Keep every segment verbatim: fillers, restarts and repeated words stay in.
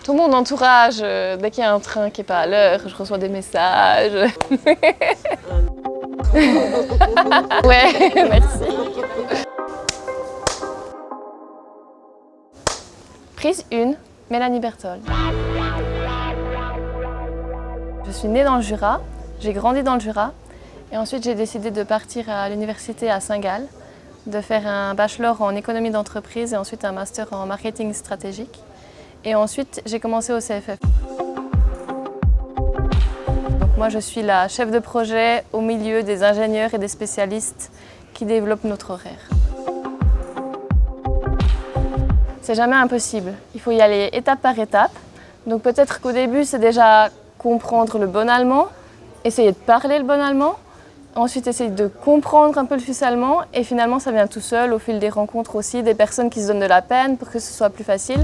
Tout mon entourage, euh, dès qu'il y a un train qui n'est pas à l'heure, je reçois des messages. Ouais, merci. Prise un, Mélanie Berthold. Je suis née dans le Jura, j'ai grandi dans le Jura et ensuite j'ai décidé de partir à l'université à Saint-Gall, de faire un bachelor en économie d'entreprise et ensuite un master en marketing stratégique. Et ensuite j'ai commencé au C F F. Donc moi je suis la chef de projet au milieu des ingénieurs et des spécialistes qui développent notre horaire. C'est jamais impossible, il faut y aller étape par étape. Donc peut-être qu'au début c'est déjà comprendre le bon allemand, essayer de parler le bon allemand, ensuite essayer de comprendre un peu le suisse allemand et finalement ça vient tout seul au fil des rencontres aussi, des personnes qui se donnent de la peine pour que ce soit plus facile.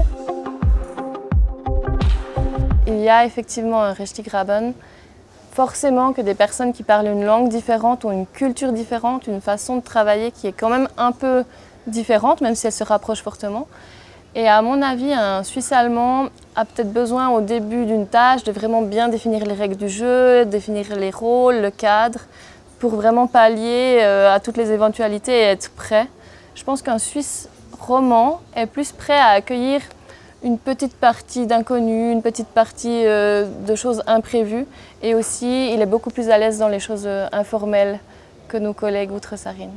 Il y a effectivement un Rechtsgraben, forcément que des personnes qui parlent une langue différente ont une culture différente, une façon de travailler qui est quand même un peu différente, même si elle se rapproche fortement. Et à mon avis, un Suisse allemand a peut-être besoin au début d'une tâche de vraiment bien définir les règles du jeu, définir les rôles, le cadre, pour vraiment pallier à toutes les éventualités et être prêt. Je pense qu'un Suisse roman est plus prêt à accueillir une petite partie d'inconnus, une petite partie de choses imprévues et aussi il est beaucoup plus à l'aise dans les choses informelles que nos collègues outre-Sarine.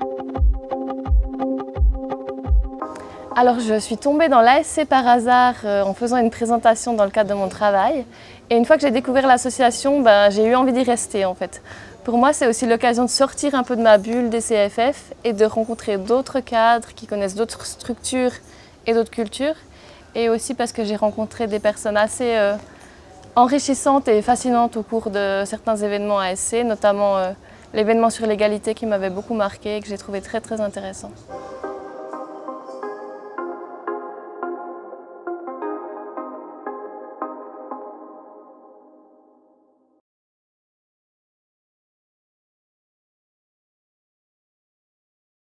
Alors je suis tombée dans l'A S C par hasard euh, en faisant une présentation dans le cadre de mon travail. Et une fois que j'ai découvert l'association, ben, j'ai eu envie d'y rester en fait. Pour moi, c'est aussi l'occasion de sortir un peu de ma bulle des C F F et de rencontrer d'autres cadres qui connaissent d'autres structures et d'autres cultures. Et aussi parce que j'ai rencontré des personnes assez euh, enrichissantes et fascinantes au cours de certains événements A S C, notamment euh, l'événement sur l'égalité qui m'avait beaucoup marqué et que j'ai trouvé très très intéressant.